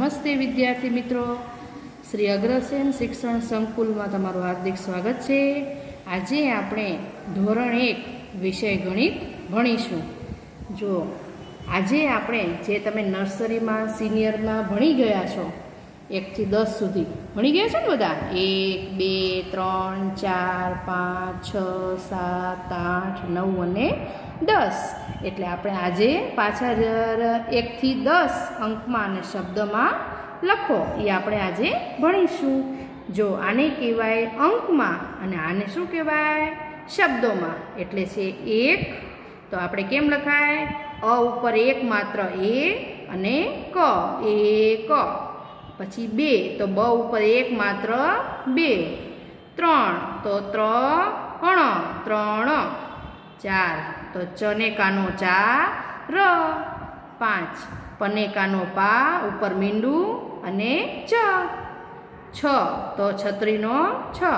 નમસ્તે વિદ્યાર્થી મિત્રો, શ્રી અગ્રસેન શિક્ષણ સંકુલમાં તમારું હાર્દિક સ્વાગત છે। આજે આપણે ધોરણ 1 વિષય ગણિત ભણીશું। જો આજે આપણે જે તમે નર્સરીમાં સિનિયરમાં ભણી ગયા છો 1 થી 10 સુધી ભણી ગયા છો ને બધા, 1 2 3 4 5 6 7 8 9 અને 10। એટલે આપણે આજે પાછા 1 થી 10 અંકમાં અને શબ્દમાં લખો એ આપણે આજે ભણીશું। જો આને કહેવાય અંકમાં અને આને શું કહેવાય શબ્દોમાં। એટલે છે 1 તો આપણે કેમ લખાય, અ ઉપર 1 માત્ર એ અને ક, એક। પછી 2 તો બ ઉપર 1 માત્ર 2, 3 તો ત્રણ, 4 તો ચને કાનો ચાર, 5 પને કાનો પા ઉપર મીંડું અને 6 તો છત્રીનો 6,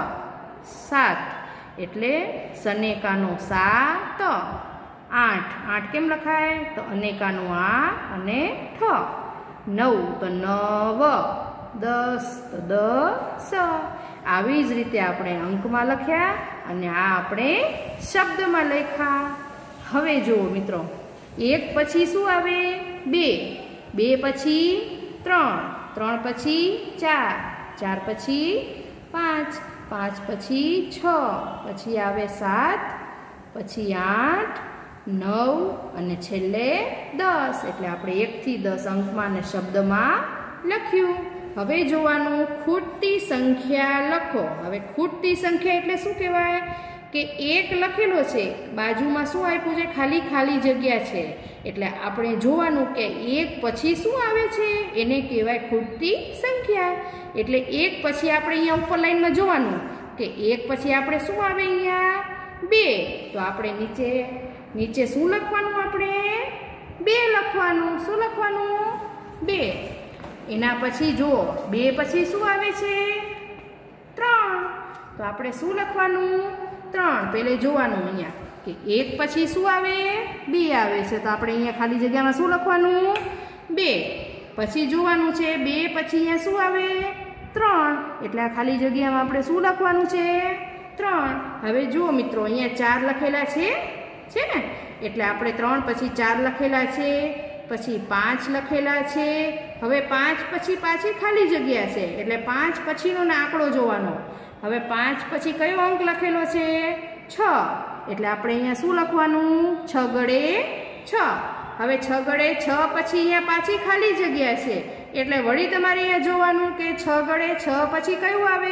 7 એટલે સને કાનો 7, 8 કેમ લખાય તો અનેકાનો આ અને ઠ, 9 તો 9, 10 તો 10। આવી જ રીતે આપણે અંકમાં લખ્યા અને આ આપણે શબ્દમાં લખ્યા। હવે જુઓ મિત્રો, 1 પછી શું આવે 2, 2 પછી 3, 3 પછી 4, 4 પછી 5, 5 પછી 6, પછી આવે 7, પછી 8, 9 અને છેલ્લે 10। એટલે આપણે 1 થી 10 અંકમાં અને શબ્દમાં લખ્યું। હવે જોવાનું ખૂટતી સંખ્યા લખો। હવે ખૂટતી સંખ્યા એટલે શું કહેવાય કે 1 લખેલો છે, બાજુમાં શું આપ્યું છે ખાલી જગ્યા છે, એટલે આપણે જોવાનું કે 1 પછી શું આવે છે એને કહેવાય ખૂટતી સંખ્યા। એટલે 1 પછી આપણે અહીંયા ઉપર લાઈનમાં જોવાનું કે 1 પછી આપણે શું આવે અહીંયા 2, તો આપણે નીચે શું લખવાનું, આપણે 2 લખવાનું। શું લખવાનું 2। એના પછી જુઓ 2 પછી શું આવે છે 3, તો આપણે શું લખવાનું 3। પહેલે જોવાનું અહીંયા કે 1 પછી શું આવે 2 આવે છે, તો આપણે અહીંયા ખાલી જગ્યામાં શું લખવાનું 2। પછી જોવાનું છે 2 પછી અહીંયા શું આવે 3, એટલે આ ખાલી જગ્યામાં આપણે શું લખવાનું છે 3। હવે જુઓ મિત્રો, અહીંયા 4 લખેલા છે ને, એટલે આપણે 3 પછી 4 લખેલા છે, પછી 5 લખેલા છે। હવે 5 પછી પાછી ખાલી જગ્યા છે, એટલે 5 પછીનો આંકડો જોવાનો। હવે 5 પછી કયો અંક લખેલો છે 6, એટલે આપણે અહીંયા શું લખવાનું 6 ગડે 6। હવે 6 ગડે 6 પછી અહીંયા પાછી ખાલી જગ્યા છે, એટલે વળી તમારે અહીંયા જોવાનું કે 6 ગડે 6 પછી કયું આવે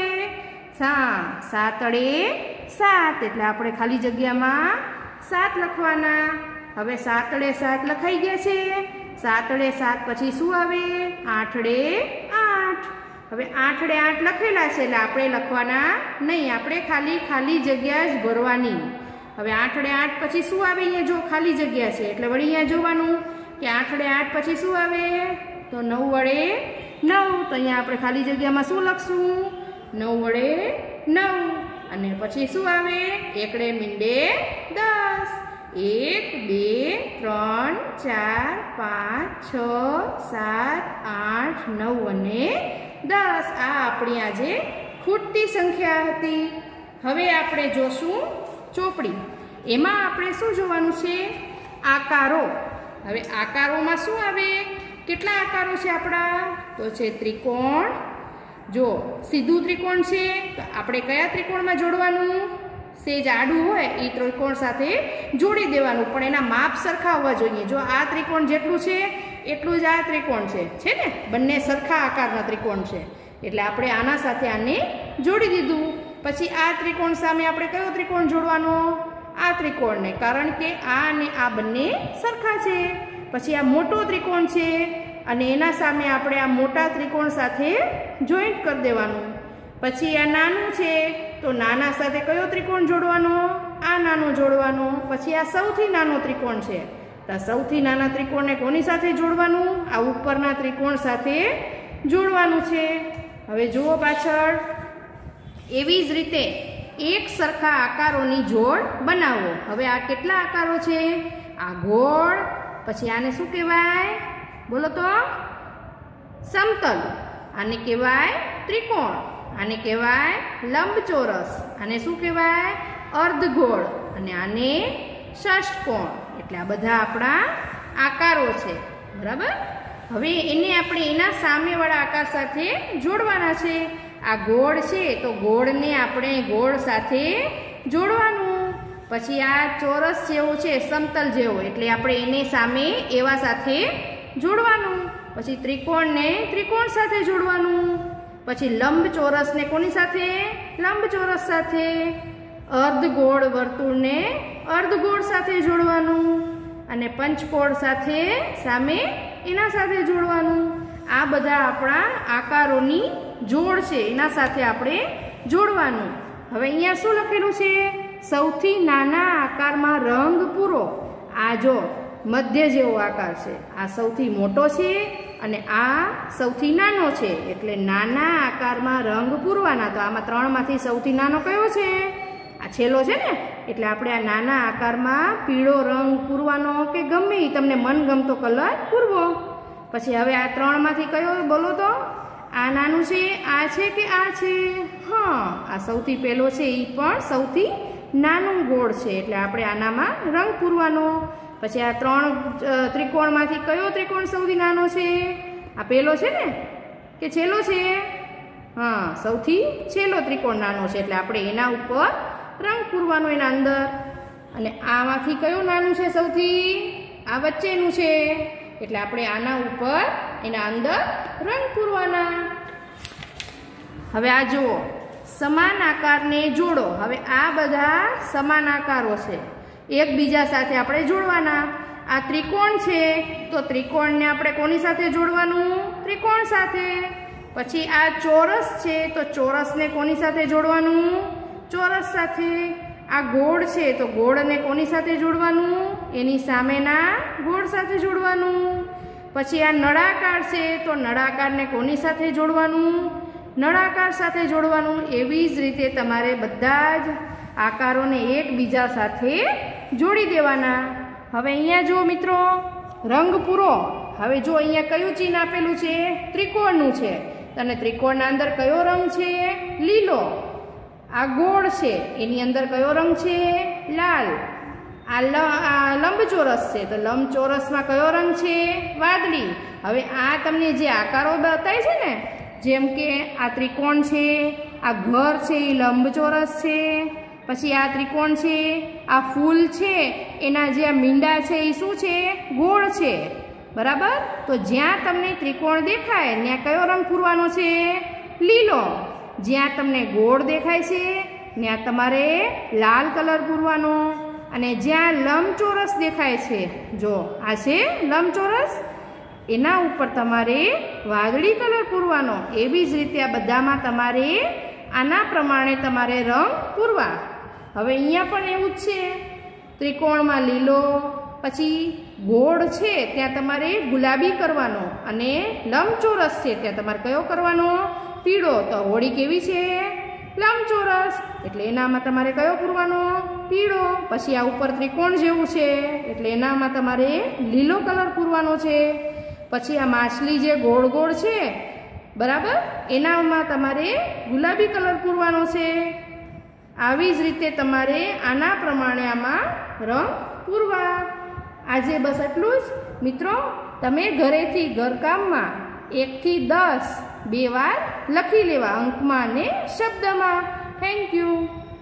7 અડે 7, એટલે આપણે ખાલી જગ્યામાં 7 લખવાના। હવે 7 અડે 7 લખાઈ ગયા છે, 7 અડે 7 પછી શું આવે 8 અડે 8। હવે 8 અડે 8 લખેલા છે, એટલે આપણે લખવાના નહીં, આપણે ખાલી જગ્યા જ ભરવાની। હવે 8 અડે 8 પછી શું આવે, અહીંયા જો ખાલી જગ્યા છે, એટલે વળી અહીંયા જોવાનું કે 8 અડે 8 પછી શું આવે તો 9 અડે 9, તો અહીંયા આપણે ખાલી જગ્યામાં શું લખશું 9 અડે 9, અને પછી શું આવે 1 અડે મીંડે 10। 1 2 3 4 5 6 7 8 9 અને 10। આ આપણી આજે ખૂટતી સંખ્યા હતી। હવે આપણે જોશું ચોપડી। એમાં આપણે શું જોવાનું છે આકારો। હવે આકારોમાં શું આવે, કેટલા આકારો છે આપણા, તો છે ત્રિકોણ। જો સીધું ત્રિકોણ છે તો આપણે કયા ત્રિકોણમાં જોડવાનું, સેજ આડું હોય એ ત્રિકોણ સાથે જોડી દેવાનું, પણ એના માપ સરખા હોવા જોઈએ। જો આ ત્રિકોણ જેટલું છે એટલું જ આ ત્રિકોણ છે ને, બંને સરખા આકારના ત્રિકોણ છે, એટલે આપણે આના સાથે આને જોડી દીધું। પછી આ ત્રિકોણ સામે આપણે કયો ત્રિકોણ જોડવાનો, આ ત્રિકોણને, કારણ કે આ અને આ બંને સરખા છે। પછી આ મોટો ત્રિકોણ છે અને એના સામે આપણે આ મોટા ત્રિકોણ સાથે જોઈન્ટ કરી દેવાનું। પછી આ નાનું છે તો નાના સાથે કયો ત્રિકોણ જોડવાનો, આ નાનો જોડવાનો। પછી આ સૌથી નાનો ત્રિકોણ છે, તો સૌથી નાના ત્રિકોણને કોની સાથે જોડવાનું, આ ઉપરના ત્રિકોણ સાથે જોડવાનું છે। હવે જુઓ પાછળ, એવી જ રીતે એક સરખા આકારોની જોડ બનાવો। હવે આ કેટલા આકારો છે, આ ગોળ, પછી આને શું કહેવાય બોલો તો સમતલ, આને કહેવાય ત્રિકોણ, આને કહેવાય લંબચોરસ, આને શું કહેવાય અર્ધગોળ, અને આને ષષ્ઠકોણ. એટલે આ બધા આપણા આકારો છે. બરાબર. હવે એને આપણે એના સામેવાળા આકાર સાથે જોડવાના છે. આ ગોળ છે તો ગોળને આપણે ગોળ સાથે જોડવાનું. પછી આ ચોરસ જેવો છે સમતલ જેવો, એટલે આપણે એને સામે એવા સાથે જોડવાનું. પછી ત્રિકોણને ત્રિકોણ સાથે જોડવાનું. પછી લંબચોરસને કોની સાથે લંબચોરસ સાથે, અર્ધગોળ વર્તુળને અર્ધગોળ સાથે જોડવાનું, અને પંચકોણ સાથે સામે એના સાથે જોડવાનું. આ બધા આપણા આકારોની જોડ છે, એના સાથે આપણે જોડવાનું. હવે અહીંયા શું લખેલું છે? સૌથી નાના આકારમાં રંગ પૂરો. આ જો મધ્ય જેવો આકાર છે, આ સૌથી મોટો છે અને આ સૌથી નાનો છે. એટલે નાના આકારમાં રંગ પૂરવાના. તો આમાં ત્રણમાંથી સૌથી નાનો કયો છે? આ છેલ્લો છે ને. એટલે આપણે આ નાના આકારમાં પીળો રંગ પૂરવાનો, કે ગમે તમને મનગમતો કલર પૂરવો. પછી હવે આ ત્રણમાંથી કયો બોલો તો? આ નાનું છે, આ છે કે આ છે? હા, આ સૌથી પહેલો છે, એ પણ સૌથી નાનું ગોળ છે. એટલે આપણે આનામાં રંગ પૂરવાનો. પછી આ ત્રણ ત્રિકોણમાંથી કયો ત્રિકોણ સૌથી નાનો છે? આ પહેલો છે ને કે છેલ્લો છે? હા, સૌથી છેલ્લો ત્રિકોણ નાનો છે. એટલે આપણે એના ઉપર રંગ પૂરવાનો એના અંદર. અને આમાંથી કયું નાનું છે સૌથી? આ વચ્ચેનું છે. એટલે આપણે આના ઉપર એના અંદર રંગ પૂરવાના. હવે આ જુઓ, સમાન આકારને જોડો. હવે આ બધા સમાન આકારો છે, એકબીજા સાથે આપણે જોડવાના. આ ત્રિકોણ છે તો ત્રિકોણને આપણે કોની સાથે જોડવાનું? ત્રિકોણ સાથે. પછી આ ચોરસ છે તો ચોરસને કોની સાથે જોડવાનું? ચોરસ સાથે. આ ગોળ છે તો ગોળને કોની સાથે જોડવાનું? એની સામેના ગોળ સાથે જોડવાનું. પછી આ નળાકાર છે તો નળાકારને કોની સાથે જોડવાનું? નળાકાર સાથે જોડવાનું. એવી જ રીતે તમારે બધા જ આકારોને એકબીજા સાથે જોડી દેવાના. હવે અહીંયા જો મિત્રો રંગ પૂરો. હવે જો અહીંયા કયું ચિહ્ન આપેલું છે? ત્રિકોણનું છે. અને ત્રિકોણના અંદર કયો રંગ છે? લીલો. આ ગોળ છે, એની અંદર કયો રંગ છે? લાલ. આ લંબચોરસ છે તો લંબચોરસમાં કયો રંગ છે? વાદળી. હવે આ તમને જે આકારો બતાય છે ને, જેમ કે આ ત્રિકોણ છે, આ ઘર છે એ લંબચોરસ છે, પછી આ ત્રિકોણ છે, આ ફૂલ છે એના જે મીંડા છે એ શું છે? ગોળ છે. બરાબર. તો જ્યાં તમને ત્રિકોણ દેખાય ત્યાં કયો રંગ પૂરવાનો છે? લીલો. જ્યાં તમને ગોળ દેખાય છે ત્યાં તમારે લાલ કલર પૂરવાનો. અને જ્યાં લંબચોરસ દેખાય છે, જો આ છે લંબચોરસ, એના ઉપર તમારે વાદળી કલર પૂરવાનો. એવી જ રીતે આ બધામાં તમારે આના પ્રમાણે તમારે રંગ પૂરવા. હવે અહીંયા પણ એવું જ છે. ત્રિકોણમાં લીલો, પછી ગોળ છે ત્યાં તમારે ગુલાબી કરવાનો, અને લંબચોરસ છે ત્યાં તમારે કયો કરવાનો? પીળો. તો હોળી કેવી છે? લંબચોરસ. એટલે એનામાં તમારે કયો પૂરવાનો? પીળો. પછી આ ઉપર ત્રિકોણ જેવું છે એટલે એનામાં તમારે લીલો કલર પૂરવાનો છે. પછી આ માછલી જે ગોળ ગોળ છે, બરાબર, એનામાં તમારે ગુલાબી કલર પૂરવાનો છે. આવી જ રીતે તમારે આના પ્રમાણે આમાં રંગ પૂરવા. આજે બસ એટલું જ મિત્રો. તમે ઘરેથી ઘરકામમાં 1 થી 10 2 વાર લખી લેવા, અંકમાં અને શબ્દમાં. Thank you.